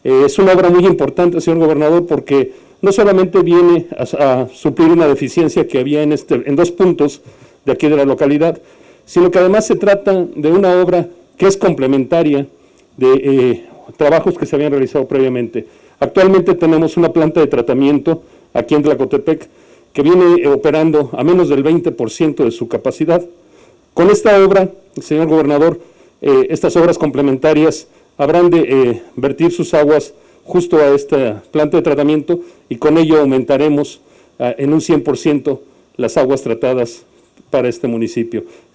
Es una obra muy importante, señor gobernador, porque no solamente viene a suplir una deficiencia que había en 2 puntos de aquí de la localidad, sino que además se trata de una obra que es complementaria de trabajos que se habían realizado previamente. Actualmente tenemos una planta de tratamiento aquí en Tlacotepec que viene operando a menos del 20% de su capacidad. Con esta obra, señor gobernador, estas obras complementarias habrán de vertir sus aguas justo a esta planta de tratamiento y con ello aumentaremos en un 100% las aguas tratadas para este municipio.